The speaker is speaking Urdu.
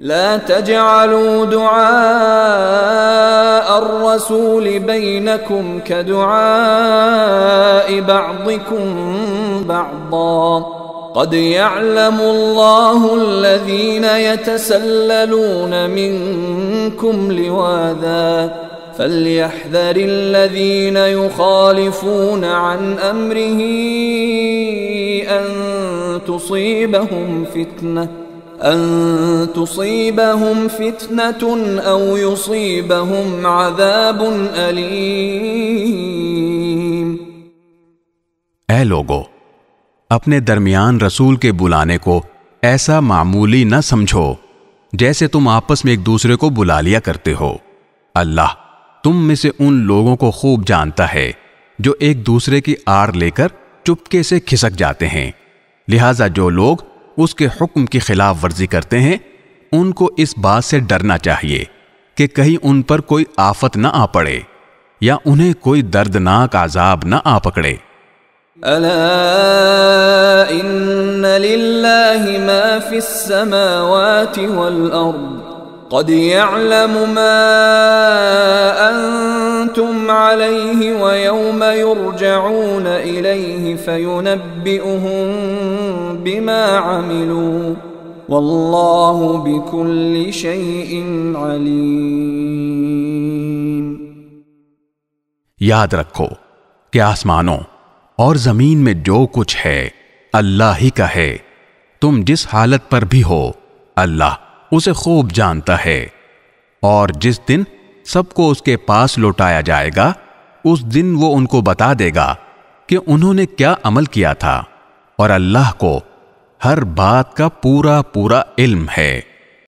لا تجعلوا دعاء الرسول بينكم كدعاء بعضكم بعضا قد يعلم الله الذين يتسللون منكم لواذا فليحذر الذين يخالفون عن أمره أن تصيبهم فتنة أو يصيبهم عذاب أليم۔ اے لوگو، اپنے درمیان رسول کے بلانے کو ایسا معمولی نہ سمجھو جیسے تم آپس میں ایک دوسرے کو بلا لیا کرتے ہو۔ اللہ تم میں سے ان لوگوں کو خوب جانتا ہے جو ایک دوسرے کی آڑ لے کر چپکے سے کھسک جاتے ہیں، لہٰذا جو لوگ اس کے حکم کی خلاف ورزی کرتے ہیں ان کو اس بات سے ڈرنا چاہیے کہ کہیں ان پر کوئی آفت نہ آ پڑے یا انہیں کوئی دردناک عذاب نہ آ پکڑے۔ ألا إن لله ما في السماوات والأرض قد يعلم ما أنتم عليه ويوم يرجعون إليه فينبئهم بما عملوا والله بكل شيء عليم۔ یاد رکھو کہ آسمانوں اور زمین میں جو کچھ ہے اللہ ہی کا ہے، تم جس حالت پر بھی ہو اللہ اسے خوب جانتا ہے، اور جس دن سب کو اس کے پاس لوٹایا جائے گا اس دن وہ ان کو بتا دے گا کہ انہوں نے کیا عمل کیا تھا، اور اللہ کو ہر بات کا پورا علم ہے۔